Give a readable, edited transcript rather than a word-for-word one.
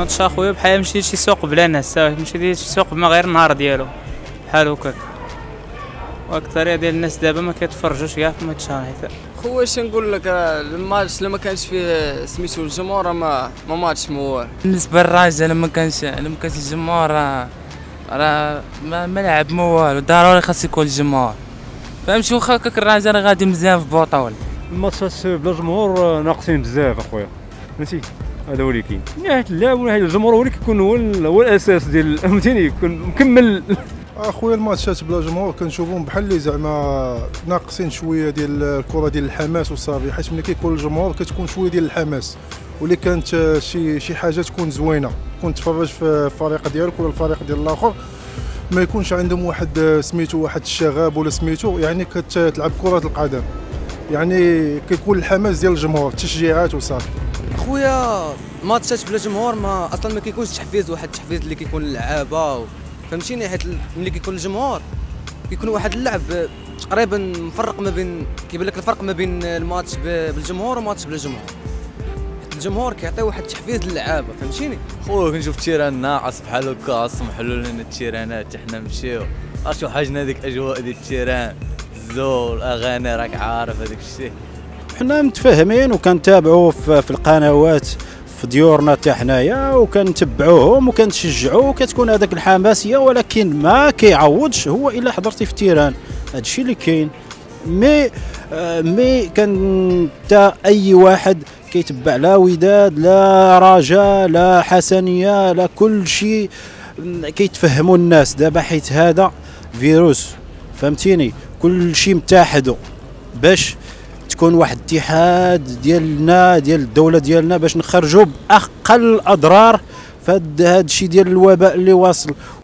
ماتش اخويا بحال يمشي شي سوق بلا ناس، يمشي ديال شي سوق ما غير النهار ديالو بحال هكاك. واكثريه ديال الناس دابا ما كيتفرجوش كاع في ماتشات. حيت خويا اش نقول لك، الماتش لما كانش فيه سميتو الجمهور ما ماتش موال. بالنسبه للراجل لما كانش الجمهور راه ما لعب موال، ضروري خاص يكون الجمهور فهمتي. واخا هكاك الراجل غادي مزيان في بطوله. الماتشات بلا جمهور ناقصين بزاف اخويا، فهمتي هذا هو اللي كاين. من ناحيه اللعب ومن ناحيه الجمهور هو اللي كيكون هو الاساس ديال فهمتيني، يكون مكمل. اخويا الماتشات بلا جمهور كنشوفهم بحال اللي زعما ناقصين شويه ديال الكره ديال الحماس وصافي، حيت ملي كيكون الجمهور كتكون شويه ديال الحماس، واللي كانت شي حاجه تكون زوينه، تكون تفرج في الفريق ديالك ولا الفريق ديال الاخر، ما يكونش عندهم واحد سميتو واحد الشغب ولا سميتو، يعني كتلعب كره القدم، يعني كيكون الحماس ديال الجمهور التشجيعات وصافي. خويا ماتشات بلا جمهور ما اصلا ما كيكونش تحفيز، واحد التحفيز اللي كيكون اللعابه فهمتيني، حيت ملي كيكون الجمهور كيكون واحد اللعب تقريبا مفرق ما بين، كيبان لك الفرق ما بين الماتش بالجمهور وماتش بلا جمهور. الجمهور كيعطي واحد التحفيز للعابه فهمتيني. خويا كنشوف التيران ناقص بحال هكا، سمحوا لنا التيرانات حنا نمشيو، شو حاجنا ديك الاجواء ديال التيران، الزول الاغاني راك عارف هذاك الشيء. حنا متفاهمين وكنتابعوا في القنوات في ديورنا حتى حنايا، وكنتبعوهم وكنشجعوا، وكتكون هذاك الحماسيه، ولكن ما كيعوضش هو الا حضرتي في التيران. هذا الشيء اللي كاين. مي كان حتى اي واحد كيتبع لا وداد لا رجاء لا حسنيه لا كل شيء، كيتفهموا الناس دابا، حيت هذا فيروس فهمتيني، كل شيء متحدوا باش تكون واحد الاتحاد ديالنا ديال الدوله ديالنا، باش نخرجوا باقل الاضرار في هذا الشيء ديال الوباء اللي واصل.